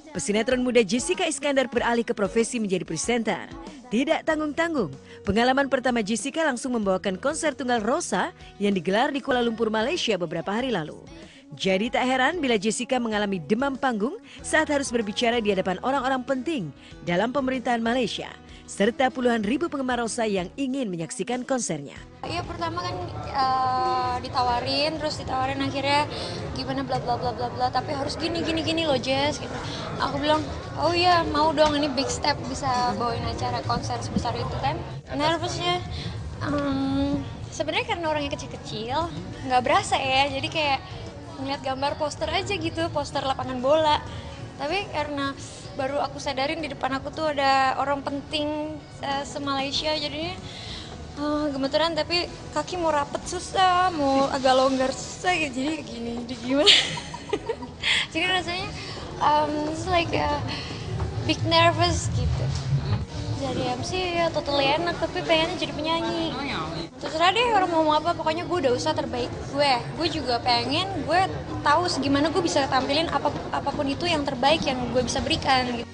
Pesinetron muda Jessica Iskandar beralih ke profesi menjadi presenter. Tidak tanggung-tanggung, pengalaman pertama Jessica langsung membawakan konser tunggal Rosa yang digelar di Kuala Lumpur, Malaysia beberapa hari lalu. Jadi tak heran bila Jessica mengalami demam panggung saat harus berbicara di hadapan orang-orang penting dalam pemerintahan Malaysia, serta puluhan ribu penggemar Rosa yang ingin menyaksikan konsernya. Iya, pertama kan ditawarin akhirnya gimana bla bla bla bla bla, tapi harus gini loh Jess gitu. Aku bilang, oh iya mau dong, ini big step bisa bawain acara konser sebesar itu kan. Nervousnya sebenarnya karena orangnya kecil-kecil, nggak berasa ya, jadi kayak ngeliat gambar poster aja gitu, poster lapangan bola. Tapi karena baru aku sadarin di depan aku tuh ada orang penting se-Malaysia, jadinya gemeteran, tapi kaki mau rapet susah, mau agak longgar susah gitu, jadi gimana. Jadi rasanya it's like a big nervous gitu. Jadi MC ya totally enak, tapi pengennya jadi penyanyi. Terserah deh orang mau ngomong apa, pokoknya gue udah usaha terbaik gue. Gue juga pengen, gue tahu segimana gue bisa tampilin apapun itu yang terbaik yang gue bisa berikan gitu.